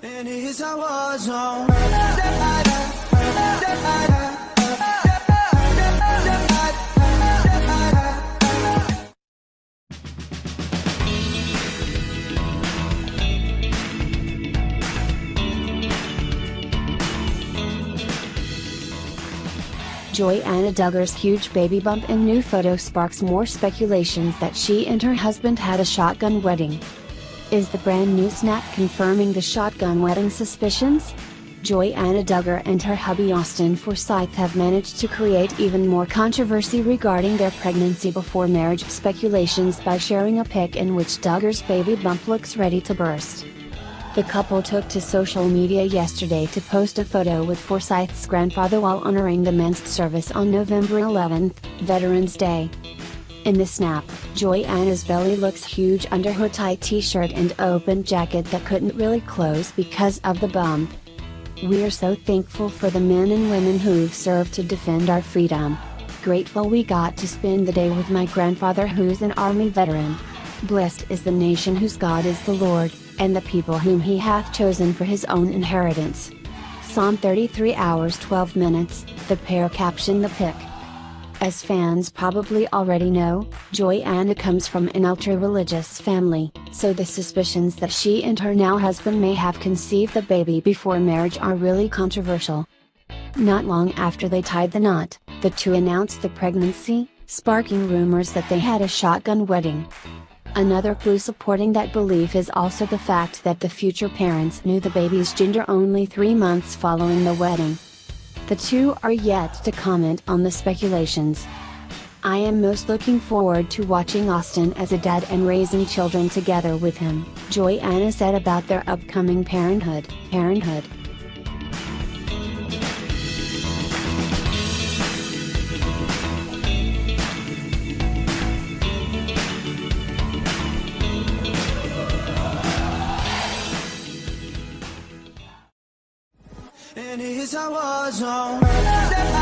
And it's a war zone. Joanna Duggar's huge baby bump in new photo sparks more speculations that she and her husband had a shotgun wedding. Is the brand new snap confirming the shotgun wedding suspicions? Joanna Duggar and her hubby Austin Forsyth have managed to create even more controversy regarding their pregnancy before marriage speculations by sharing a pic in which Duggar's baby bump looks ready to burst. The couple took to social media yesterday to post a photo with Forsyth's grandfather while honoring the men's service on November 11, Veterans Day. In the snap, Joanna's belly looks huge under her tight t-shirt and open jacket that couldn't really close because of the bump. "We're so thankful for the men and women who've served to defend our freedom. Grateful we got to spend the day with my grandfather who's an Army veteran. Blessed is the nation whose God is the Lord, and the people whom he hath chosen for his own inheritance." Psalm 33 hours 12 minutes, the pair captioned the pic. As fans probably already know, Joanna comes from an ultra-religious family, so the suspicions that she and her now husband may have conceived the baby before marriage are really controversial. Not long after they tied the knot, the two announced the pregnancy, sparking rumors that they had a shotgun wedding. Another clue supporting that belief is also the fact that the future parents knew the baby's gender only 3 months following the wedding. The two are yet to comment on the speculations. "I am most looking forward to watching Austin as a dad and raising children together with him," Joanna said about their upcoming parenthood. And it's a war zone.